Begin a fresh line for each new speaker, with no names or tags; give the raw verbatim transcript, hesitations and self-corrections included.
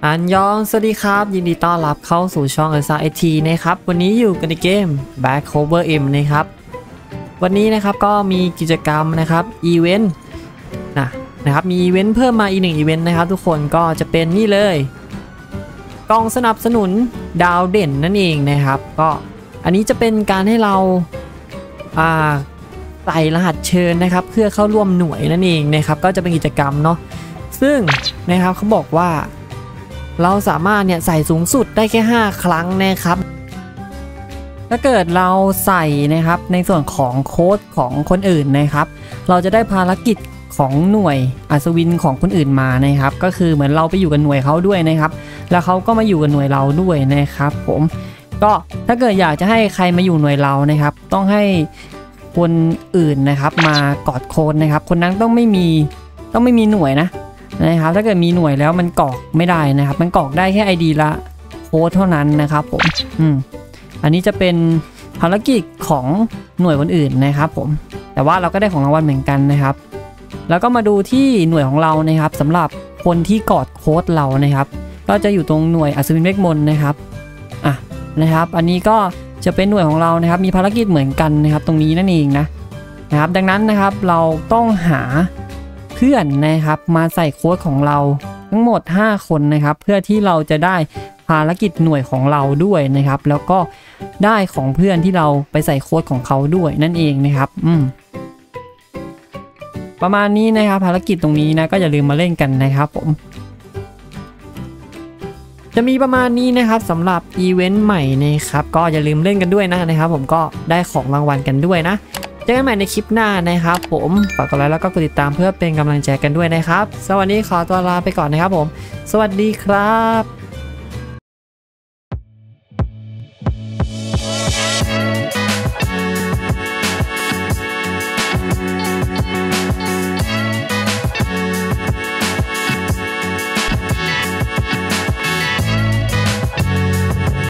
อันยองสวัสดีครับยินดีต้อนรับเข้าสู่ช่องเอซ่าไอทีนะครับวันนี้อยู่กันในเกม Back Cover M นะครับวันนี้นะครับก็มีกิจกรรมนะครับอีเวนต์นะนะครับมีอีเวนต์เพิ่มมาอีกหนึ่งอีเวนต์นะครับทุกคนก็จะเป็นนี่เลยกล่องสนับสนุนดาวเด่นนั่นเองนะครับก็อันนี้จะเป็นการให้เราอ่าใส่รหัสเชิญนะครับเพื่อเข้าร่วมหน่วยนั่นเองนะครับก็จะเป็นกิจกรรมเนาะซึ่งนะครับเขาบอกว่าเราสามารถเนี่ยใส่สูงสุดได้แค่ห้าครั้งนะครับถ้าเกิดเราใส่นะครับในส่วนของโค้ดของคนอื่นนะครับเราจะได้ภารกิจของหน่วยอัศวินของคนอื่นมานะครับก็คือเหมือนเราไปอยู่กับหน่วยเขาด้วยนะครับแล้วเขาก็มาอยู่กับหน่วยเราด้วยนะครับผมก็ถ้าเกิดอยากจะให้ใครมาอยู่หน่วยเรานะครับต้องให้คนอื่นนะครับมากอดโค้ดนะครับคนนั้นต้องไม่มีต้องไม่มีหน่วยนะนะครับถ้าเกิดมีหน่วยแล้วมันกรอกไม่ได้นะครับมันกรอกได้แค่ ไอ ดี ละโค้ดเท่านั้นนะครับผมอืมอันนี้จะเป็นภารกิจของหน่วยคนอื่นนะครับผมแต่ว่าเราก็ได้ของรางวัลเหมือนกันนะครับแล้วก็มาดูที่หน่วยของเรานะครับสำหรับคนที่กอดโค้ดเรานะครับก็จะอยู่ตรงหน่วยอัศวินเวทมนต์นะครับอ่ะนะครับอันนี้ก็จะเป็นหน่วยของเรานะครับมีภารกิจเหมือนกันนะครับตรงนี้นั่นเองนะนะครับดังนั้นนะครับเราต้องหาเพื่อนนะครับมาใส่โค้ดของเราทั้งหมดห้าคนนะครับเพื่อที่เราจะได้ภารกิจหน่วยของเราด้วยนะครับแล้วก็ได้ของเพื่อนที่เราไปใส่โค้ดของเขาด้วยนั่นเองนะครับอืมประมาณนี้นะครับภารกิจตรงนี้นะก็อย่าลืมมาเล่นกันนะครับผมจะมีประมาณนี้นะครับสำหรับอีเวนต์ใหม่นะครับก็อย่าลืมเล่นกันด้วยนะนะครับผมก็ได้ของรางวัลกันด้วยนะเจอกันใหม่ในคลิปหน้านะครับผมฝากกดไลค์แล้วก็กดติดตามเพื่อเป็นกำลังใจกันด้วยนะครับสวัสดีขอตัวลาไปก่อนนะครับผมสวัสดีครับ